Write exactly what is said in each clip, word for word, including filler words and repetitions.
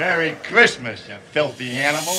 Merry Christmas, you filthy animal.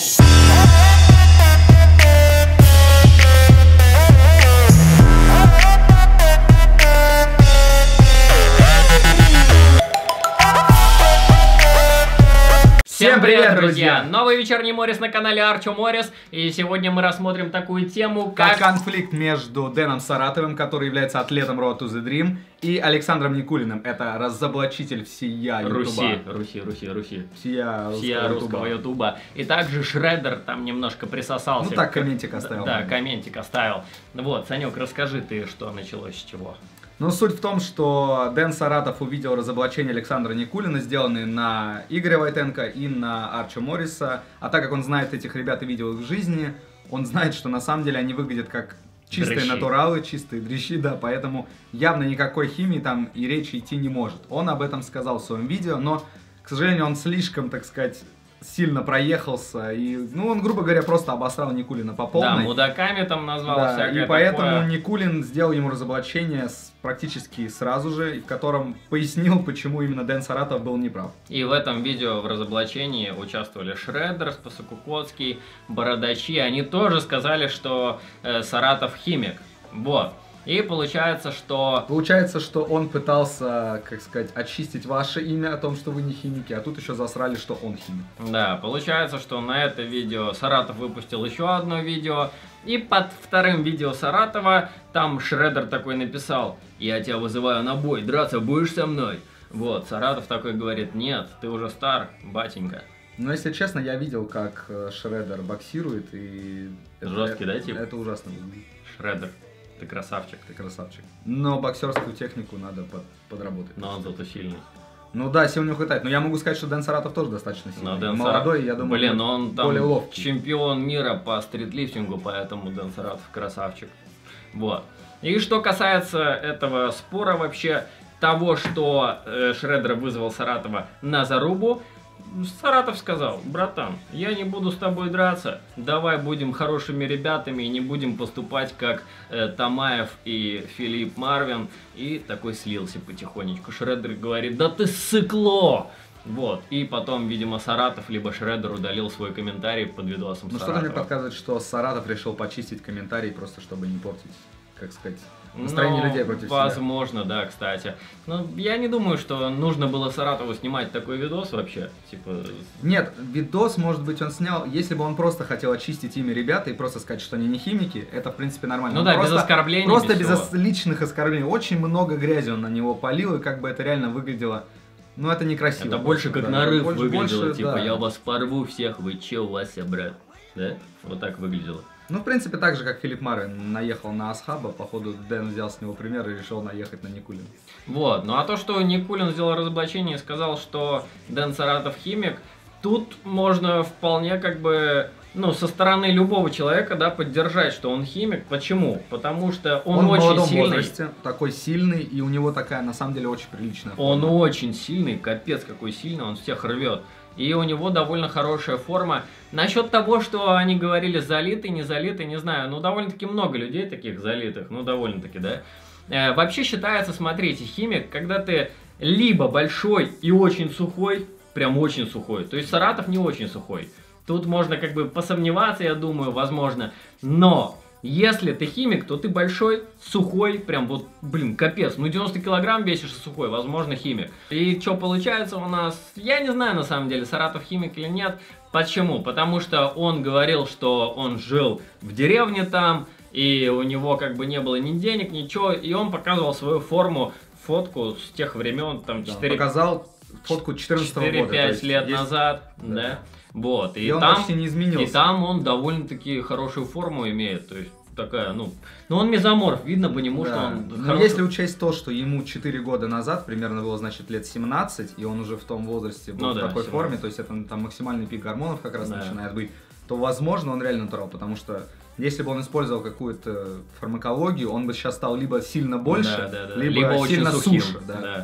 Всем привет, друзья! Новый вечерний Моррис на канале Арчо Моррис. И сегодня мы рассмотрим такую тему, как... как конфликт между Дэном Саратовым, который является атлетом Road to the Dream, и Александром Никулиным. Это разоблачитель всея Ютуба. Руси, Руси, Руси, Руси. Всея, всея русского Ютуба. И также Шреддер там немножко присосался. Ну так, комментик оставил. Да, да, комментик оставил. Вот, Санек, расскажи ты, что началось с чего. Ну, суть в том, что Дэн Саратов увидел разоблачение Александра Никулина, сделанные на Игоря Войтенко и на Арчо Морриса. А так как он знает этих ребят и видел их в жизни, он знает, что на самом деле они выглядят как чистые дрыщи. Натуралы, чистые дрищи, да, поэтому явно никакой химии там и речи идти не может. Он об этом сказал в своем видео, но, к сожалению, он слишком, так сказать, сильно проехался, и, ну, он, грубо говоря, просто обосрал Никулина по полной. Да, мудаками там назвал, да, всякое и поэтому такое. Никулин сделал ему разоблачение с, практически сразу же, в котором пояснил, почему именно Дэн Саратов был неправ. И в этом видео в разоблачении участвовали Шреддер, Спасокукоцкий, Бородачи. Они тоже сказали, что э, Саратов химик. Вот. И получается, что... Получается, что он пытался, как сказать, очистить ваше имя о том, что вы не химики, а тут еще засрали, что он химик. Да, получается, что на это видео Саратов выпустил еще одно видео, и под вторым видео Саратова там Шреддер такой написал: «Я тебя вызываю на бой, драться будешь со мной?» Вот, Саратов такой говорит: «Нет, ты уже стар, батенька». Но если честно, я видел, как Шреддер боксирует, и... Жесткий, это, да, типа? Это ужасно выглядит. Шреддер. Ты красавчик. Ты красавчик. Но боксерскую технику надо под, подработать. Но он зато сильный. Ну да, сил не хватает. Но я могу сказать, что Дэн Саратов тоже достаточно сильный. Дэн Молодой, Саратов... я думаю, Блин, он там более ловкий. Чемпион мира по стритлифтингу, поэтому Дэн Саратов красавчик. Вот. И что касается этого спора вообще, того, что э, Шреддер вызвал Саратова на зарубу, Саратов сказал: «Братан, я не буду с тобой драться, давай будем хорошими ребятами и не будем поступать как э, Тамаев и Филипп Марвин». И такой слился потихонечку. Шреддер говорит: «Да ты ссыкло!» Вот, и потом, видимо, Саратов либо Шреддер удалил свой комментарий под видосом Ну Саратова. что-то мне подсказывает, что Саратов решил почистить комментарий, просто чтобы не портить, как сказать, настроение ну, людей против возможно, себя. Да, кстати. Но я не думаю, что нужно было Саратову снимать такой видос вообще. Типа... Нет, видос, может быть, он снял, если бы он просто хотел очистить имя ребят и просто сказать, что они не химики, это, в принципе, нормально. Ну он да, просто, без оскорблений. Просто без, без личных оскорблений. Очень много грязи он на него полил, и как бы это реально выглядело... Ну, это некрасиво. Это больше как да, нарыв больше, выглядело, больше, типа, да. я вас порву всех, вы че, Вася, брат? Да? Вот так выглядело. Ну, в принципе, так же, как Филипп Марвин наехал на Асхаба, походу, Дэн взял с него пример и решил наехать на Никулина. Вот, ну а то, что Никулин сделал разоблачение и сказал, что Дэн Саратов химик, тут можно вполне как бы... Ну, со стороны любого человека, да, поддержать, что он химик. Почему? Потому что он, он очень в молодом сильный. возрасте, такой сильный, и у него такая, на самом деле, очень приличная форма. Он очень сильный, капец какой сильный, он всех рвет. И у него довольно хорошая форма. Насчет того, что они говорили залитый, не залитый, не знаю. Ну, довольно-таки много людей таких залитых, ну, довольно-таки, да. Э, вообще считается, смотрите, химик, когда ты либо большой и очень сухой, прям очень сухой. То есть Саратов не очень сухой. Тут можно как бы посомневаться, я думаю, возможно. Но если ты химик, то ты большой, сухой, прям вот, блин, капец. Ну девяносто килограмм весишь сухой, возможно, химик. И что получается у нас? Я не знаю на самом деле, Саратов химик или нет. Почему? Потому что он говорил, что он жил в деревне там, и у него как бы не было ни денег, ничего. И он показывал свою форму, фотку с тех времен, там, четыре... Да, показал фотку четырнадцатого года. четыре-пять лет есть... назад, да. да. Вот, и, и он там, почти не изменился. И там он довольно-таки хорошую форму имеет, то есть такая, ну, ну он мезоморф, видно по нему, да. Что он Но хороший. если учесть то, что ему четыре года назад, примерно было, значит, лет семнадцать, и он уже в том возрасте был ну, в да, такой семнадцать. Форме, то есть это там максимальный пик гормонов как раз да. начинает быть, то, возможно, он реально натурал, потому что если бы он использовал какую-то фармакологию, он бы сейчас стал либо сильно больше, да, да, да. либо, либо сильно очень сухим, суше. Да. Да.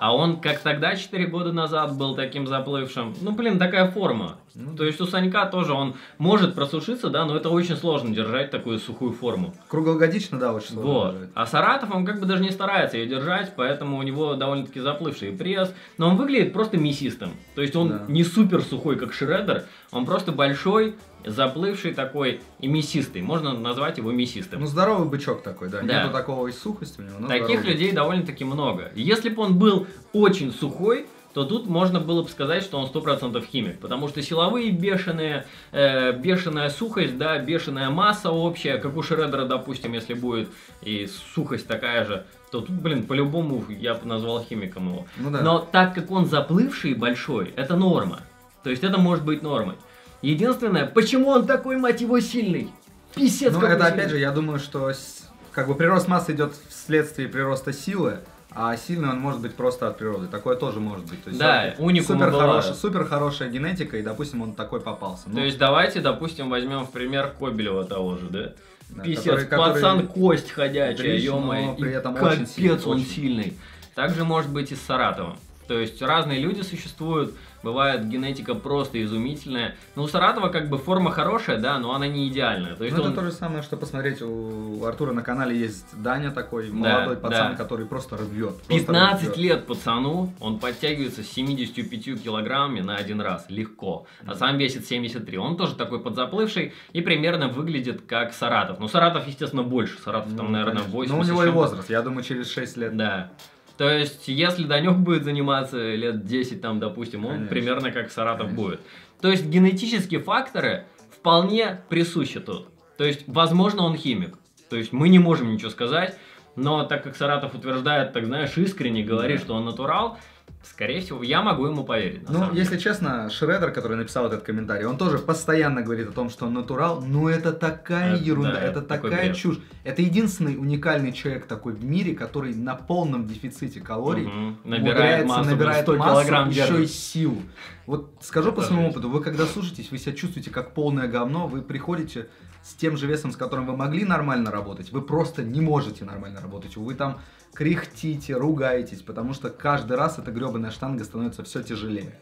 А он, как тогда, четыре года назад, был таким заплывшим. Ну, блин, такая форма. Ну, То есть у Санька тоже он может просушиться, да, но это очень сложно держать такую сухую форму. Круглогодично, да, очень сложно Вот. держать. А Саратов, он как бы даже не старается ее держать, поэтому у него довольно-таки заплывший пресс. Но он выглядит просто мясистым. То есть он Да. не супер сухой, как Шреддер, он просто большой, заплывший такой и мясистый. Можно назвать его мясистым. Ну, здоровый бычок такой, да. Да. Нету такого и сухости у него, но Таких здоровый. людей довольно-таки много. Если бы он был очень сухой, то тут можно было бы сказать, что он сто процентов химик. Потому что силовые бешеные, э, бешеная сухость, да, бешеная масса общая, как у Шреддера, допустим, если будет, и сухость такая же, то тут, блин, по-любому я бы назвал химиком его. Ну да. Но так как он заплывший и большой, это норма. То есть это может быть нормой. Единственное, почему он такой, мать его, сильный? Писец Ну, какой это сильный. опять же, я думаю, что с- как бы прирост массы идет вследствие прироста силы, а сильный он может быть просто от природы. Такое тоже может быть. То есть Да, он уникумы супер, бывают. хороший, супер хорошая генетика, и, допустим, он такой попался. Ну, То есть давайте, допустим, возьмем в пример Кобелева того же, да? да, Писец, который- который пацан, кость ходячая, дрищ, но ё-моё, при и этом очень сильный, капец он очень. сильный. Также может быть и с Саратовым. То есть разные люди существуют, бывает генетика просто изумительная. Но у Саратова как бы форма хорошая, да, но она не идеальная. То есть Ну, он... это то же самое, что посмотреть, у Артура на канале есть Даня такой, молодой пацан, да. который просто рвет. просто пятнадцать рвет. лет пацану, он подтягивается с семьюдесятью пятью килограммами на один раз, легко. А сам весит семьдесят три. Он тоже такой подзаплывший и примерно выглядит как Саратов. Ну, Саратов, естественно, больше. Саратов там, Ну, наверное, конечно. восемьдесят. Ну, у него с и чем-то. возраст, я думаю, через шесть лет. Да. То есть, если Данек будет заниматься лет десять, там, допустим, он Конечно. примерно как Саратов Конечно. будет. То есть, генетические факторы вполне присущи тут. То есть, возможно, он химик. То есть, мы не можем ничего сказать, но так как Саратов утверждает, так знаешь, искренне говорит, Да. что он натурал, скорее всего, я могу ему поверить. на Ну, самом если деле. честно, Шреддер, который написал этот комментарий, он тоже постоянно говорит о том, что он натурал, но это такая Это- ерунда, да, это это такой такая бред. чушь. Это единственный уникальный человек такой в мире, который на полном дефиците калорий Мгм. Набирает умудряется, массу, набирает сто массу, килограмм еще держит. и силу. Вот скажу по Это своему жесть. опыту, вы когда сушитесь, вы себя чувствуете как полное говно, вы приходите с тем же весом, с которым вы могли нормально работать, вы просто не можете нормально работать. Вы там кряхтите, ругаетесь, потому что каждый раз эта гребаная штанга становится все тяжелее.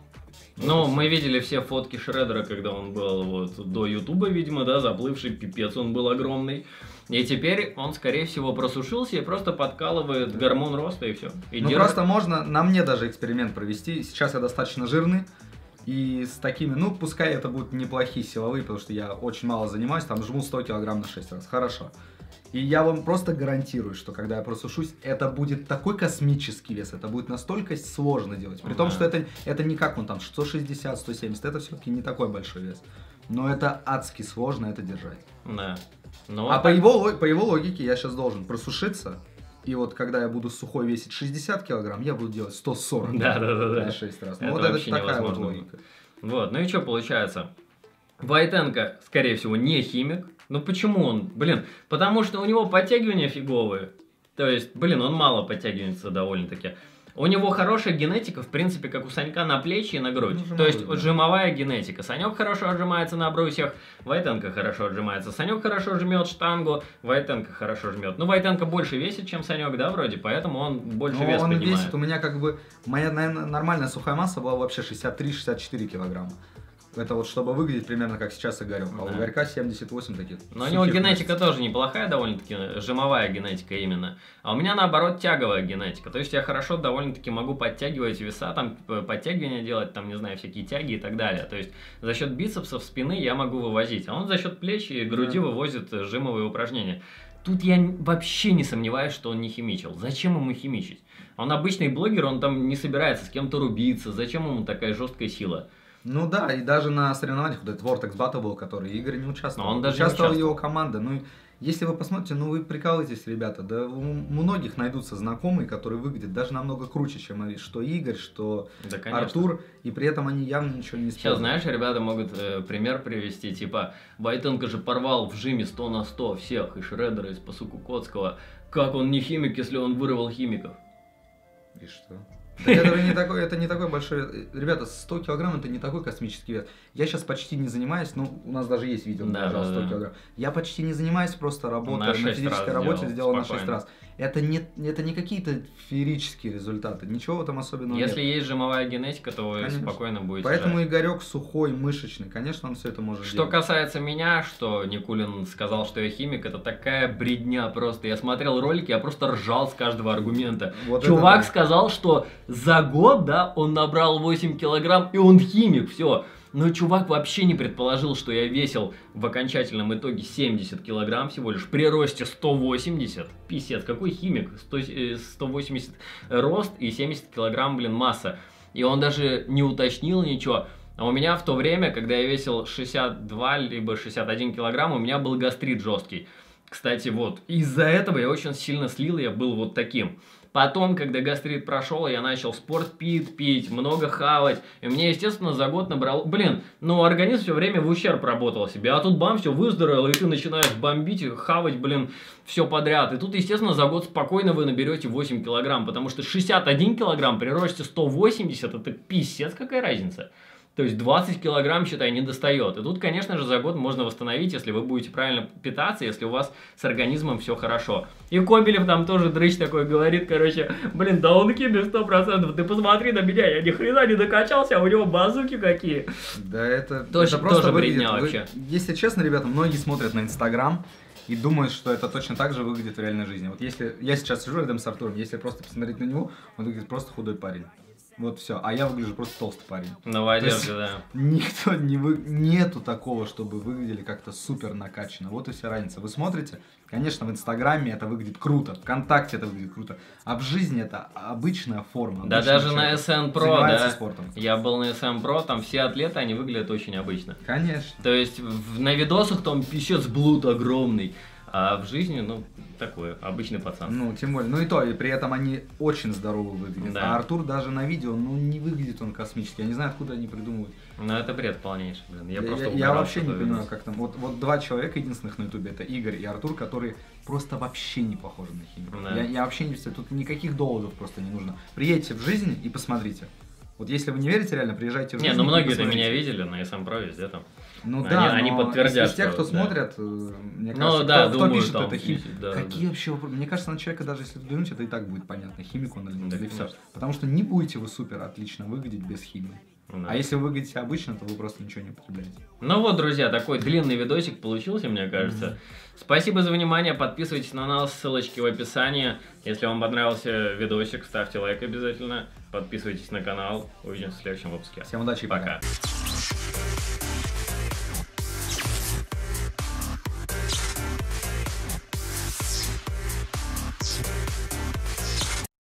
Ну, мы видели все фотки Шреддера, когда он был вот до Ютуба, видимо, да, заплывший, пипец, он был огромный. И теперь он, скорее всего, просушился и просто подкалывает гормон роста и все. И Ну держит- просто можно, на мне даже эксперимент провести. Сейчас я достаточно жирный. И с такими, ну пускай это будут неплохие силовые, потому что я очень мало занимаюсь, там жму сто килограмм на шесть раз. Хорошо. И я вам просто гарантирую, что когда я просушусь, это будет такой космический вес, это будет настолько сложно делать. При том, Да. что это, это не как он там сто шестьдесят, сто семьдесят, это все-таки не такой большой вес. Но это адски сложно это держать. Да. Ну, А вот по его, ло- по его логике я сейчас должен просушиться, и вот когда я буду сухой весить шестьдесят килограмм, я буду делать сто сорок Да, да, да, да. на шесть раз. Ну Это вот это вообще такая вот невозможно. логика. Вот, ну и что получается? Войтенко, скорее всего, не химик. Ну почему он? Блин, потому что у него подтягивания фиговые. То есть, блин, он мало подтягивается довольно-таки. У него хорошая генетика, в принципе, как у Санька на плечи и на грудь. Ну, жимовой, То есть, да. жимовая генетика. Санек хорошо отжимается на брусьях, Войтенко хорошо отжимается. Санек хорошо жмет штангу, Войтенко хорошо жмет. Ну, Войтенко больше весит, чем Санек, да, вроде, поэтому он больше Ну, вес он поднимает. весит, у меня как бы, моя, наверное, нормальная сухая масса была вообще шестьдесят три — шестьдесят четыре килограмма. Это вот чтобы выглядеть примерно как сейчас Игорек. А у Да. Игорька семьдесят восемь таких. Но у него сухих генетика мышц. тоже неплохая, довольно-таки жимовая генетика именно. А у меня наоборот тяговая генетика. То есть я хорошо довольно-таки могу подтягивать веса, там п- подтягивания делать, там, не знаю, всякие тяги и так далее. То есть за счет бицепсов, спины я могу вывозить. А он за счет плеч и груди Да. вывозит э, жимовые упражнения. Тут я н- вообще не сомневаюсь, что он не химичил. Зачем ему химичить? Он обычный блогер, он там не собирается с кем-то рубиться. Зачем ему такая жесткая сила? Ну да, и даже на соревнованиях, вот этот Vortex Battle был, который Игорь не участвовал. Но он даже не участвовала участвовал. его команда. Ну, и если вы посмотрите, ну вы прикалываетесь, ребята, да у многих найдутся знакомые, которые выглядят даже намного круче, чем и- что Игорь, что Да, конечно. Артур, и при этом они явно ничего не Сейчас, используют. знаешь, ребята могут э, пример привести, типа, Войтенко же порвал в жиме сто на сто всех, и Шреддера, и Спасу Кукоцкого. Как он не химик, если он вырвал химиков? И что? Да это не такой, это не такой большой... Ребята, сто килограмм это не такой космический вес. Я сейчас почти не занимаюсь, ну, у нас даже есть видео, Да, пожалуйста, да, сто да. килограмм. Я почти не занимаюсь, просто работаю На на, шесть физической раз работе, сделал, сделал на шесть спокойно. раз. Это не, это не какие-то феерические результаты, ничего там особенного Если нет. есть жимовая генетика, то вы Конечно. спокойно будете Поэтому жать. Игорек сухой, мышечный, конечно, он все это может Что делать. касается меня, что Никулин сказал, что я химик, это такая бредня просто. Я смотрел ролики, я просто ржал с каждого аргумента. Вот это Чувак да. сказал, что за год, да, он набрал восемь килограмм, и он химик, все. Но чувак вообще не предположил, что я весил в окончательном итоге семьдесят килограмм всего лишь, при росте сто восемьдесят. Писец, какой химик? сто, э, сто восемьдесят рост и семьдесят килограмм, блин, масса. И он даже не уточнил ничего. А у меня в то время, когда я весил шестьдесят два либо шестьдесят один килограмм, у меня был гастрит жесткий. Кстати, вот, из-за этого я очень сильно слил, я был вот таким. Потом, когда гастрит прошел, я начал спортпит пить, много хавать. И мне, естественно, за год набрал... Блин, ну организм все время в ущерб работал себе. А тут бам, все выздоровело, и ты начинаешь бомбить, хавать, блин, все подряд. И тут, естественно, за год спокойно вы наберете восемь килограмм. Потому что шестьдесят один килограмм при росте сто восемьдесят, это писец, какая разница. То есть двадцать килограмм, считай, не достает. И тут, конечно же, за год можно восстановить, если вы будете правильно питаться, если у вас с организмом все хорошо. И Кобелев там тоже дрыщ такой говорит, короче, блин, да он химик сто процентов, ты посмотри на меня, я ни хрена не докачался, а у него базуки какие. Да это, Тоже- это просто тоже выглядит... бредня вы- вообще. Если честно, ребята, многие смотрят на Инстаграм и думают, что это точно так же выглядит в реальной жизни. Вот если я сейчас сижу рядом с Артуром, если просто посмотреть на него, он выглядит просто худой парень. Вот все. А я выгляжу просто толстый парень. На воде, да. Никто не вы... Нету такого, чтобы выглядели как-то супер накачанно. Вот и вся разница. Вы смотрите, конечно, в Инстаграме это выглядит круто, ВКонтакте это выглядит круто, а в жизни это обычная форма. Да обычного даже на человека. эс эн Pro, Занимается да. спортом. Я был на эс эн Pro, там все атлеты, они выглядят очень обычно. Конечно. То есть в- на видосах там писец блуд огромный, а в жизни, ну, такой обычный пацан. Ну, тем более. Ну и то, и при этом они очень здорово выглядят. Да. А Артур даже на видео, ну, не выглядит он космически. Я не знаю, откуда они придумывают. Ну это бред полнейший, блин. Я, просто я, угорал вообще с не этого понимаю, видоса. как там. Вот, вот два человека единственных на ютубе, это Игорь и Артур, которые просто вообще не похожи на химиков. Да. Я, я вообще не представляю, тут никаких доводов просто не нужно. Приедьте в жизнь и посмотрите. Вот если вы не верите, реально, приезжайте в жизнь. Не, ну и многие-то посмотрите. меня видели на эс эн Pro везде там. Ну Они- да, они но подтвердят, из, из тех, что- кто да. смотрят, э, мне Ну кажется, да, кто, кто думаю, пишет, там это химик. пишет, да, Какие да. вообще вопросы? Мне кажется, на человека даже если взглянуть, это и так будет понятно, химик он или нет. Да, или всё. конечно. Потому что не будете вы супер отлично выглядеть без химии. Да. А если вы выглядите обычно, то вы просто ничего не употребляете. Ну вот, друзья, такой длинный видосик получился, мне кажется. Спасибо за внимание, подписывайтесь на нас, ссылочки в описании. Если вам понравился видосик, ставьте лайк обязательно. Подписывайтесь на канал. Увидимся в следующем выпуске. Всем удачи и пока. Пока.